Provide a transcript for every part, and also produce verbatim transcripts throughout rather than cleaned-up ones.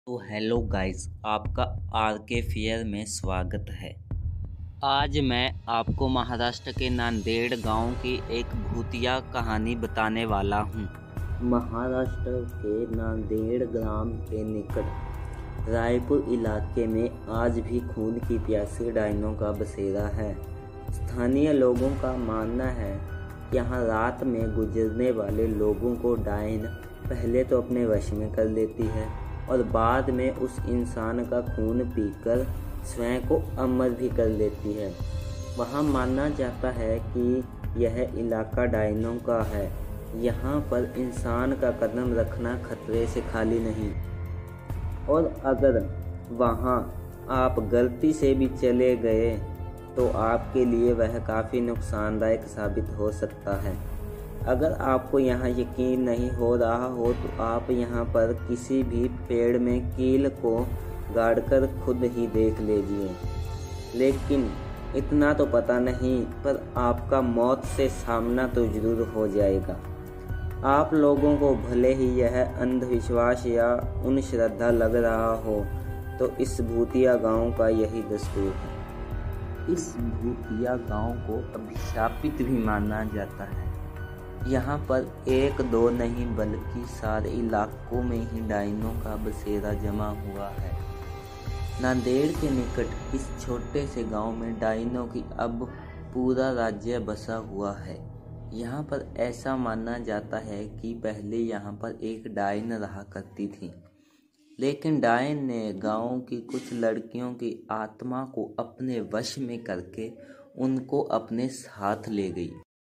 तो hello guys, आपका R K fair में स्वागत है। आज मैं आपको महाराष्ट्र के नांदेड़ गांव की एक भूतिया कहानी बताने वाला हूं। महाराष्ट्र के नांदेड़ ग्राम के निकट रायपुर इलाके में आज भी खून की प्यासी डायनों का बसेरा है। स्थानीय लोगों का मानना है कि यहाँ रात में गुजरने वाले लोगों को डायन पहले तो अपने वश में कर लेती है और बाद में उस इंसान का खून पीकर स्वयं को अमर भी कर लेती है। वहाँ माना जाता है कि यह इलाका डायनों का है। यहाँ पर इंसान का कदम रखना खतरे से खाली नहीं, और अगर वहाँ आप गलती से भी चले गए तो आपके लिए वह काफ़ी नुकसानदायक साबित हो सकता है। अगर आपको यहाँ यकीन नहीं हो रहा हो तो आप यहाँ पर किसी भी पेड़ में कील को गाड़कर खुद ही देख लीजिए। लेकिन इतना तो पता नहीं, पर आपका मौत से सामना तो जरूर हो जाएगा। आप लोगों को भले ही यह अंधविश्वास या उन श्रद्धा लग रहा हो, तो इस भूतिया गांव का यही दस्तूर है। इस भूतिया गांव को अभिशापित भी माना जाता है। यहाँ पर एक दो नहीं बल्कि सारे इलाकों में ही डायनों का बसेरा जमा हुआ है। नांदेड़ के निकट इस छोटे से गांव में डायनों की अब पूरा राज्य बसा हुआ है। यहाँ पर ऐसा माना जाता है कि पहले यहाँ पर एक डायन रहा करती थी, लेकिन डायन ने गांव की कुछ लड़कियों की आत्मा को अपने वश में करके उनको अपने साथ ले गई।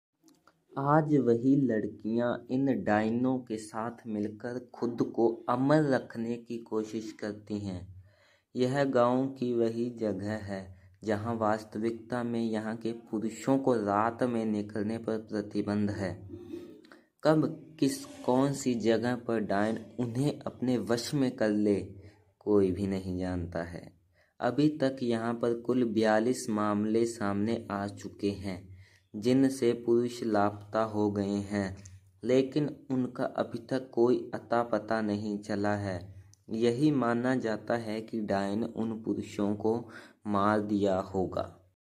आज वही लड़कियां इन डायनों के साथ मिलकर खुद को अमर रखने की कोशिश करती हैं। यह गांव की वही जगह है जहां वास्तविकता में यहाँ के पुरुषों को रात में निकलने पर प्रतिबंध है। कब किस कौन सी जगह पर डायन उन्हें अपने वश में कर ले, कोई भी नहीं जानता है। अभी तक यहाँ पर कुल बयालीस मामले सामने आ चुके हैं जिनसे पुरुष लापता हो गए हैं, लेकिन उनका अभी तक कोई अता पता नहीं चला है। यही माना जाता है कि डायन उन पुरुषों को मार दिया होगा।